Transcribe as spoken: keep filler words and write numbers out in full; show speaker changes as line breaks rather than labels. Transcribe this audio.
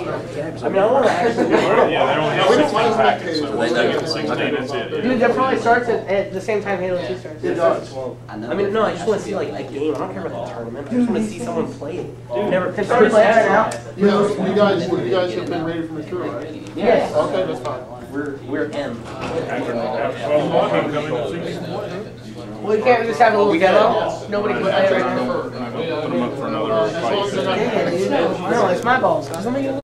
I mean, I want to actually.
Yeah, they only have sixteen packets, so once they get sixteen, that's it.
Dude, that probably starts at, at the same time Halo two starts.
It does.
I mean, no, I just want to see like a game. I don't care about the tournament. I just want to see someone play it. Dude, never.
Can somebody play it right now? Yeah, you guys, you guys have been ready for mature, right?
Yes.
Okay, that's fine.
We're we're M.
Well,
We can't just have a little demo. Nobody can play it right now.
Put them up for another fight.
No, it's my balls.